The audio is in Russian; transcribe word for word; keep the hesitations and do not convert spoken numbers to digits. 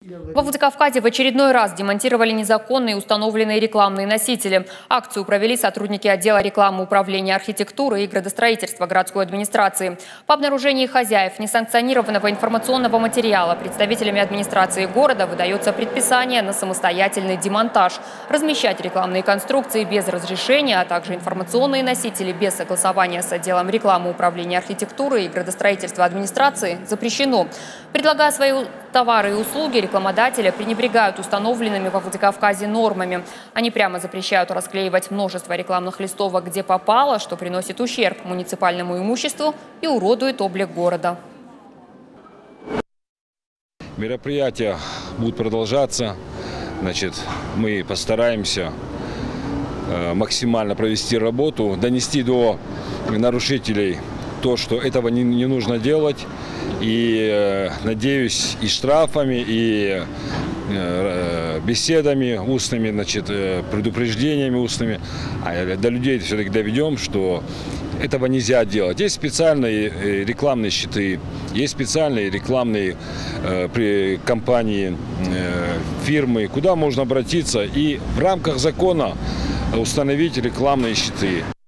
Во Владикавказе в очередной раз демонтировали незаконные установленные рекламные носители. Акцию провели сотрудники отдела рекламы Управления архитектуры и градостроительства городской администрации. По обнаружению хозяев несанкционированного информационного материала представителями администрации города выдается предписание на самостоятельный демонтаж. Размещать рекламные конструкции без разрешения, а также информационные носители без согласования с отделом рекламы Управления архитектуры и градостроительства администрации запрещено. Предлагая свои товары и услуги, рекламодатели пренебрегают установленными во Владикавказе нормами. Они прямо запрещают расклеивать множество рекламных листовок, где попало, что приносит ущерб муниципальному имуществу и уродует облик города. Мероприятия будут продолжаться. Значит, мы постараемся максимально провести работу, донести до нарушителей то, что этого не, не нужно делать. И э, надеюсь, и штрафами, и э, беседами устными, значит, э, предупреждениями устными а до людей все-таки доведем, что этого нельзя делать. Есть специальные рекламные щиты, есть специальные рекламные э, при компании, э, фирмы, куда можно обратиться и в рамках закона установить рекламные щиты.